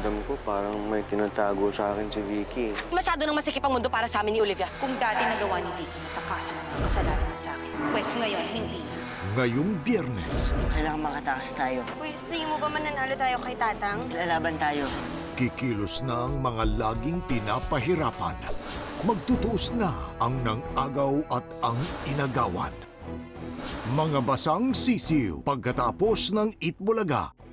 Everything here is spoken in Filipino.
pakiramdam ko parang may tinatago sa akin si Vicky. Masyado nang masikip ang mundo para sa amin ni Olivia. Kung dati nagawa ni Vicky na takasan ang mga kasalanan niya sa akin, pwes ngayon, hindi na. Ngayong Biyernes, Kailangan makatakas tayo. Kuya, tingin mo ba mananalo tayo kay Tatang? Lalaban tayo. kikilos na ang mga laging pinapahirapan. Magtutuos na ang nang-agaw at ang inagawan. Mga basang sisiw pagkatapos ng Itbulaga.